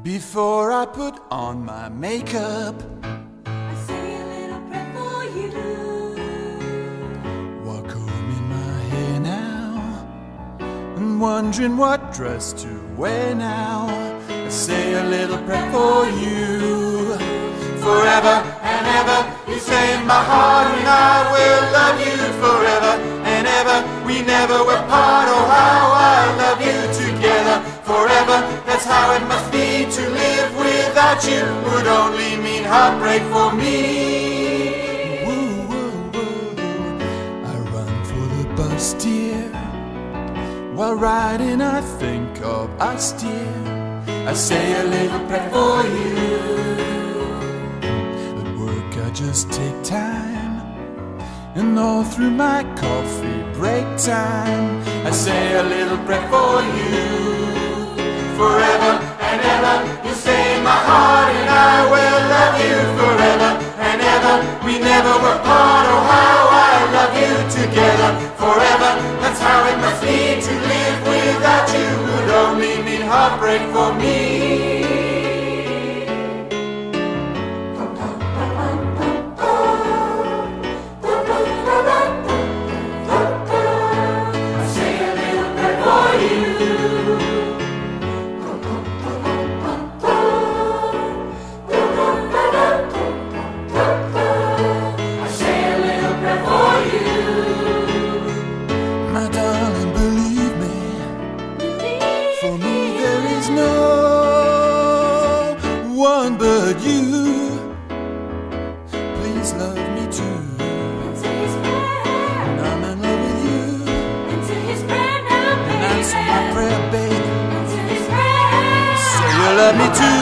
Before I put on my makeup, I say a little prayer for you. while combing my hair now and wondering what dress to wear now. I say a little prayer for you. Forever and ever, you say in my heart, and I will love you forever and ever. We never were part. Oh, how I love you together forever. That's how it must be to live without you. Would only mean heartbreak for me. Woo, woo, woo. I run for the bus, dear. While riding, I think of us, dear. I say a little prayer for you. At work, I just take time, and all through my coffee break time, I say a little prayer for you. Forever and ever, you say in my heart, and I will love you forever and ever. We never were part. Oh, how I love you together forever. That's how it must be to live without you. Would only mean heartbreak for me. One but you. Please love me too. Into his prayer, And I'm in love with you. into his prayer now, And answer my baby. prayer, baby. Into his prayer. Say you love me too.